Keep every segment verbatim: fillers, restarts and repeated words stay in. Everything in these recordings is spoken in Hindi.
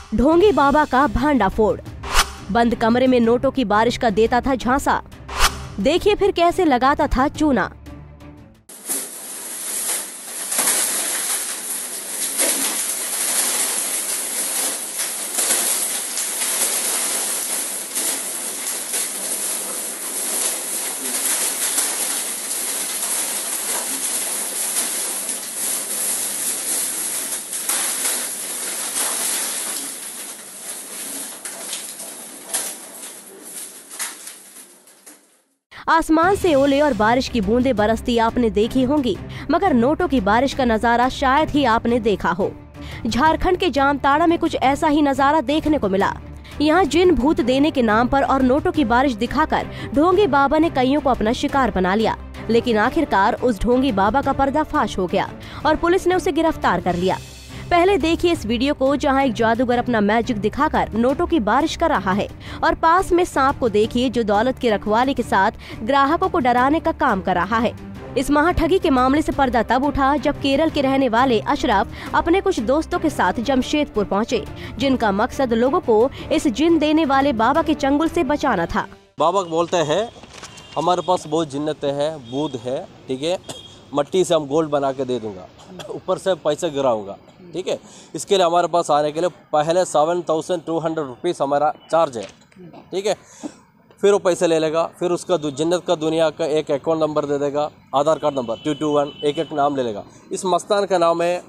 ढोंगी बाबा का भांडाफोड़, बंद कमरे में नोटों की बारिश का देता था झांसा। देखिए फिर कैसे लगाता था चूना। आसमान से ओले और बारिश की बूंदें बरसती आपने देखी होंगी, मगर नोटों की बारिश का नजारा शायद ही आपने देखा हो। झारखंड के जामताड़ा में कुछ ऐसा ही नजारा देखने को मिला। यहाँ जिन भूत देने के नाम पर और नोटों की बारिश दिखाकर ढोंगी बाबा ने कईयों को अपना शिकार बना लिया, लेकिन आखिरकार उस ढोंगी बाबा का पर्दाफाश हो गया और पुलिस ने उसे गिरफ्तार कर लिया। पहले देखिए इस वीडियो को, जहां एक जादूगर अपना मैजिक दिखाकर नोटों की बारिश कर रहा है, और पास में सांप को देखिए जो दौलत की रखवाली के साथ ग्राहकों को डराने का काम कर रहा है। इस महाठगी के मामले से पर्दा तब उठा जब केरल के रहने वाले अशरफ अपने कुछ दोस्तों के साथ जमशेदपुर पहुंचे, जिनका मकसद लोगों को इस जिन देने वाले बाबा के चंगुल से बचाना था। बाबा बोलते हैं हमारे पास बहुत जिन्नतें हैं, बूद है, ठीक है, मट्टी से हम गोल्ड बना के दे दूंगा, ऊपर से पैसे गिराऊंगा, ठीक है। इसके लिए हमारे पास आने के लिए पहले seven thousand two hundred rupees हमारा चार्ज है, ठीक है। फिर वो पैसे ले लेगा, फिर उसका जिन्नत का दुनिया का एक अकाउंट नंबर दे देगा, Aadhaar card number two two one, एक एक नाम ले लेगा। इस मस्तान का नाम है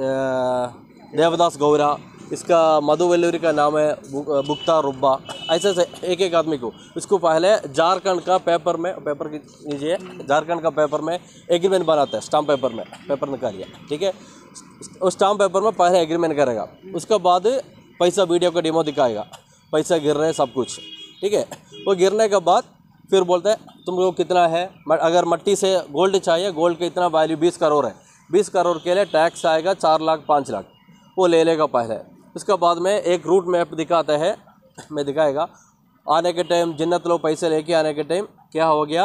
देवदास गौरा, इसका मधुवेलूरी का नाम है बुक्ता रुब्बा। ऐसे ऐसे एक एक आदमी को इसको पहले झारखंड का पेपर में, पेपर की लीजिए, झारखंड का पेपर में एग्रीमेंट बनाता है, स्टाम्प पेपर में, पेपर निकालिए, ठीक है। उस स्टाम्प पेपर में पहले एग्रीमेंट करेगा, उसके बाद पैसा वीडियो का डेमो दिखाएगा, पैसा गिर रहे हैं सब कुछ, ठीक है। वो गिरने के बाद फिर बोलते हैं तुमको कितना है, अगर मट्टी से गोल्ड चाहिए, गोल्ड का इतना वैल्यू बीस करोड़ है, बीस करोड़ के लिए टैक्स आएगा चार लाख पाँच लाख, वो ले लेगा पहले। उसके बाद में एक रूट मैप दिखाता है, मैं दिखाएगा, आने के टाइम जिन्नत लोग पैसे लेके आने के टाइम क्या हो गया,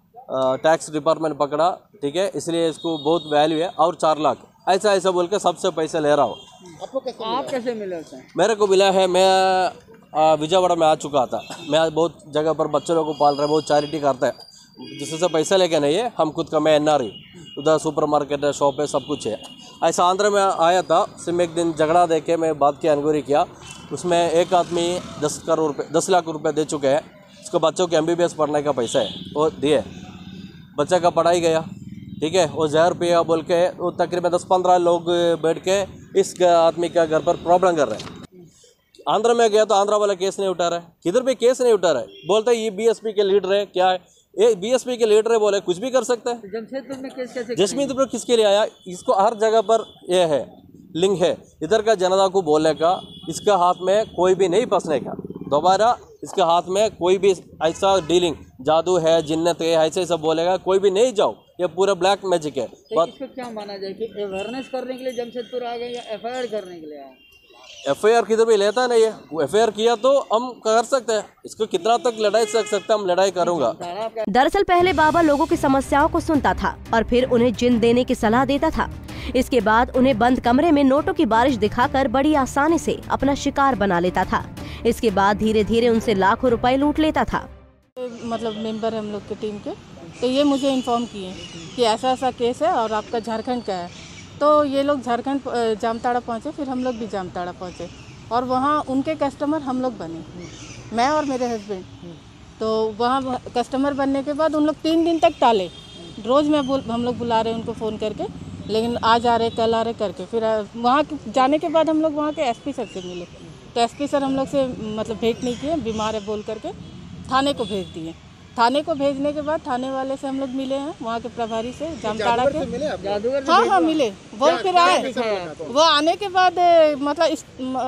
टैक्स डिपार्टमेंट पकड़ा, ठीक है, इसलिए इसको बहुत वैल्यू है और चार लाख ऐसा ऐसा बोल के सबसे पैसे ले रहा हूँ। आपको कैसे आप कैसे मिले? मेरे को मिला है, मैं विजयवाड़ा में आ चुका था, मैं बहुत जगह पर बच्चों लोगों को पाल रहा है, बहुत चैरिटी करता है, जिससे पैसा लेके नहीं है, हम खुद का, मैं एन आर आई, उधर सुपर मार्केट है, शॉप है, सब कुछ है। ऐसा आंध्र में आया था, सिर्फ एक दिन झगड़ा दे के मैं बात की इंक्वायरी किया, उसमें एक आदमी दस करोड़ रुपये दस लाख रुपए दे चुके हैं, उसको बच्चों के एम बी बी एस पढ़ने का पैसा है, वो दिए, बच्चे का पढ़ाई गया, ठीक है। वो जहर पिया बोल के वो तकरीबन दस पंद्रह लोग बैठ के इस आदमी का घर पर प्रॉब्लम कर रहे हैं। आंध्र में गया तो आंध्रा वाला केस नहीं उठा रहा है, किधर भी केस नहीं उठा रहा है, बोलते ये बी एस पी के लीडर है, क्या है ये बी एस पी के लीडर है, बोले कुछ भी कर सकते हैं। जमशेदपुर में केस कैसे? जमशेदपुर किसके लिए आया, इसको हर जगह पर ये है लिंक है, इधर का जनता को बोलने का, इसका हाथ में कोई भी नहीं फंसने का, दोबारा इसके हाथ में कोई भी ऐसा डीलिंग जादू है, जिन्नत है, ऐसे सब बोलेगा, कोई भी नहीं जाओ, ये पूरा ब्लैक मैजिक है। तो इसको क्या माना जाए कि अवेयरनेस करने के लिए जमशेदपुर आ गए या एफ आई आर करने के लिए आए? एफ आई आर किधर भी लेता नहीं है, एफ आई आर किया तो हम कर सकते हैं, इसको कितना तक लड़ाई कर सकते हैं, हम लड़ाई करूंगा। दरअसल पहले बाबा लोगों की समस्याओं को सुनता था और फिर उन्हें जिन देने की सलाह देता था। इसके बाद उन्हें बंद कमरे में नोटों की बारिश दिखाकर बड़ी आसानी से अपना शिकार बना लेता था। इसके बाद धीरे धीरे उनसे लाखों रुपए लूट लेता था। मतलब मेंबर हम लोग की टीम के, तो ये मुझे इन्फॉर्म किए कि ऐसा ऐसा केस है और आपका झारखंड का है, तो ये लोग झारखंड जामताड़ा पहुँचे, फिर हम लोग भी जामताड़ा पहुँचे और वहाँ उनके कस्टमर हम लोग बने, मैं और मेरे हस्बैंड। तो वहाँ कस्टमर बनने के बाद उन लोग तीन दिन तक टाले, रोज़ मैं बोल हम लोग बुला रहे उनको फ़ोन करके, लेकिन आज आ रहे कल आ रहे करके, फिर वहाँ जाने के बाद हम लोग वहाँ के एस पी सर से मिले, तो एस पी सर हम लोग से मतलब भेंट नहीं किए, बीमार है बोल करके थाने को भेज दिए। थाने को भेजने के बाद थाने वाले से हम लोग मिले हैं, वहाँ के प्रभारी से, जामताड़ा के। जादूगर हाँ हाँ मिले, वो फिर आए, वो आने के बाद मतलब इस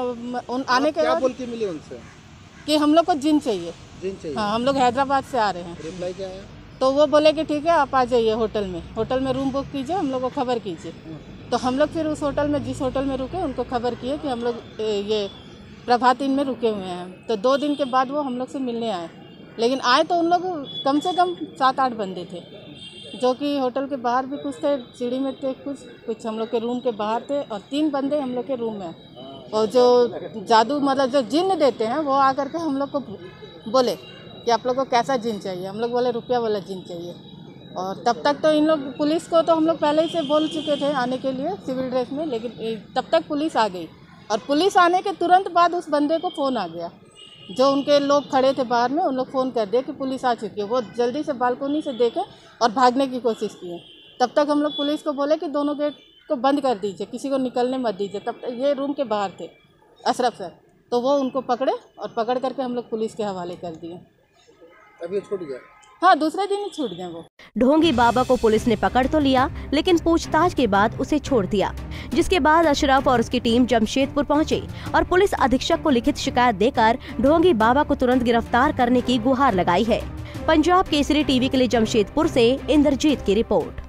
उन आने के बाद बोल के मिले उनसे कि हम लोग को जिन चाहिए, जिन चाहिए। हाँ, हम लोग हैदराबाद से आ रहे हैं। रिप्लाई क्या है? तो वो बोले कि ठीक है आप आ जाइए होटल में, होटल में रूम बुक कीजिए, हम लोग को खबर कीजिए। तो हम लोग फिर उस होटल में, जिस होटल में रुके, उनको खबर किए कि हम लोग ये प्रभात इन में रुके हुए हैं। तो दो दिन के बाद वो हम लोग से मिलने आए, लेकिन आए तो उन लोग कम से कम सात आठ बंदे थे, जो कि होटल के बाहर भी कुछ थे, सीढ़ी में थे कुछ, कुछ हम लोग के रूम के बाहर थे, और तीन बंदे हम लोग के रूम में। और जो जादू मतलब जो जिन्न देते हैं वो आकर के हम लोग को बोले कि आप लोग को कैसा जिन चाहिए। हम लोग बोले रुपया वाला जिन चाहिए। और तब तक तो इन लोग पुलिस को तो हम लोग पहले ही से बोल चुके थे आने के लिए सिविल ड्रेस में, लेकिन तब तक पुलिस आ गई। और पुलिस आने के तुरंत बाद उस बंदे को फ़ोन आ गया, जो उनके लोग खड़े थे बाहर में, उन लोग फ़ोन कर दिए कि पुलिस आ चुकी है। वो जल्दी से बालकोनी से देखे और भागने की कोशिश किए। तब तक हम लोग पुलिस को बोले कि दोनों गेट को बंद कर दीजिए, किसी को निकलने मत दीजिए। तब तक ये रूम के बाहर थे अशरफ सर, तो वो उनको पकड़े और पकड़ करके हम लोग पुलिस के हवाले कर दिए। अभी छूट गया? हाँ, दूसरे दिन ही छूट गए वो। ढोंगी बाबा को पुलिस ने पकड़ तो लिया, लेकिन पूछताछ के बाद उसे छोड़ दिया, जिसके बाद अशरफ और उसकी टीम जमशेदपुर पहुंची और पुलिस अधीक्षक को लिखित शिकायत देकर ढोंगी बाबा को तुरंत गिरफ्तार करने की गुहार लगाई है। पंजाब केसरी टीवी के लिए जमशेदपुर से इंद्रजीत की रिपोर्ट।